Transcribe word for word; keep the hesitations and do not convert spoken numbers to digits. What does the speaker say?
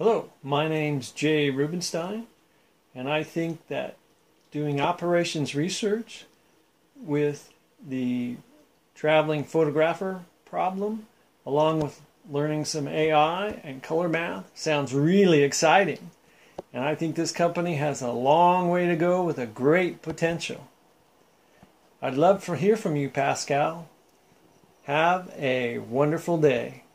Hello, my name's Jay Rubenstein, and I think that doing operations research with the traveling photographer problem, along with learning some A I and color math, sounds really exciting. And I think this company has a long way to go with a great potential. I'd love to hear from you, Pascal. Have a wonderful day.